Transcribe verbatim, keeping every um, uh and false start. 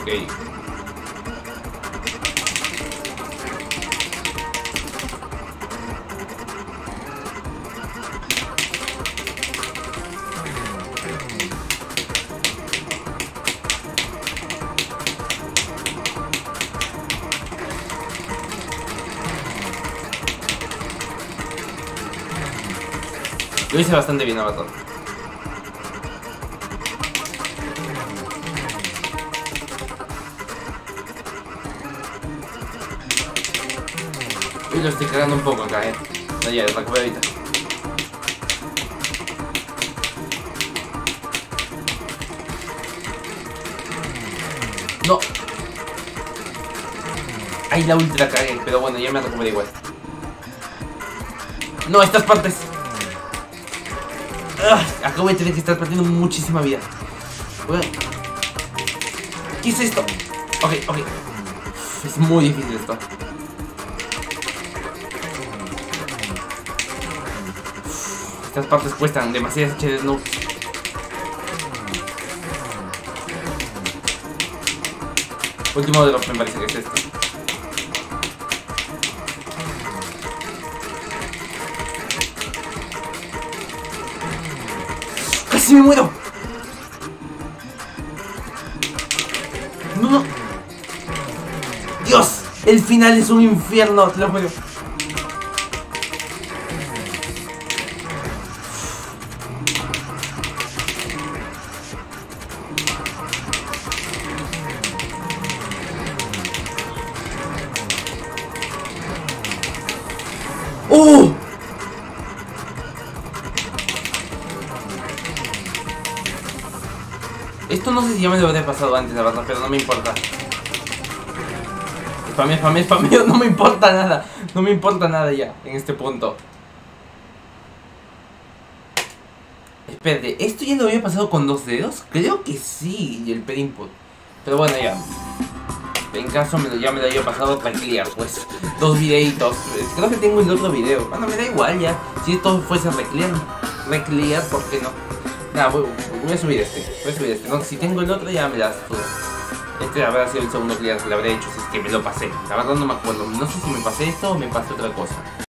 Ok. Lo hice bastante bien, Avatar. Uy, lo estoy cagando un poco acá, eh. No, ya, recupero ahorita. No. Ahí la ulti la cagué, pero bueno, ya me recuperé igual. No, estas partes. Ugh, acá voy a tener que estar perdiendo muchísima vida. ¿Qué es esto? Ok, ok. Es muy difícil esto. Estas partes cuestan demasiadas H D, no. Último drop me parece que es esto. ¡Casi me muero! No, no. Dios, el final es un infierno, te lo juro. ¡Oh! Esto no sé si ya me lo habría pasado antes, la verdad, pero no me importa. Spameo, spameo, spameo, no me importa nada. No me importa nada ya, en este punto. Espérate, ¿esto ya lo había pasado con dos dedos? Creo que sí, y el per input. Pero bueno, ya. En caso me lo, ya me lo había pasado reclear, pues. Dos videitos. Creo que tengo el otro video. Bueno, me da igual ya. Si esto fuese reclear, reclear, ¿por qué no? Nada, voy, voy a subir este. Voy a subir este. No, si tengo el otro ya me las subo. Este habrá sido el segundo clear que le habré hecho si es que me lo pasé. La verdad no me acuerdo. No sé si me pasé esto o me pasé otra cosa.